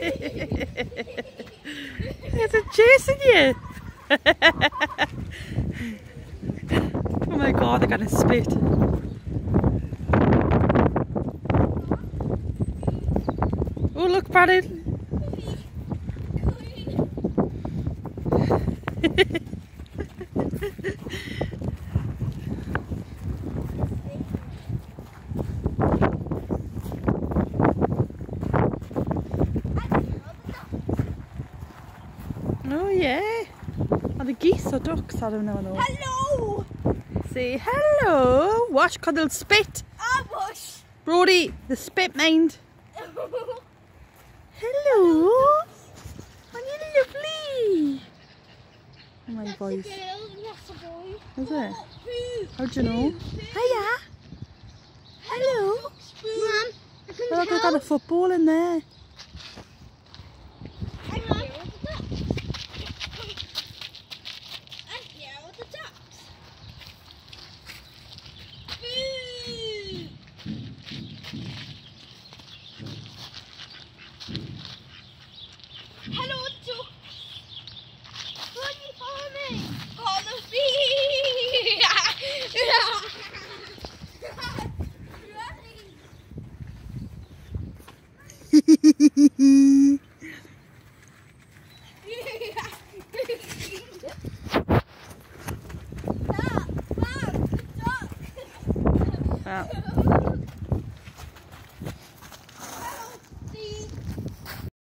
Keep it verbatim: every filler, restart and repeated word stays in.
Is it chasing you? Oh my god, they're gonna split. Oh look, Brandon. Oh yeah. Are the geese or ducks? I don't know. Hello! Say hello. Watch, cause they'll spit. I wash. Brody, the spit mind. Hello. Are you lovely? Oh my voice. Is it? How do you know? Hiya. Hello. Mum, I can Look, I've got a football in there.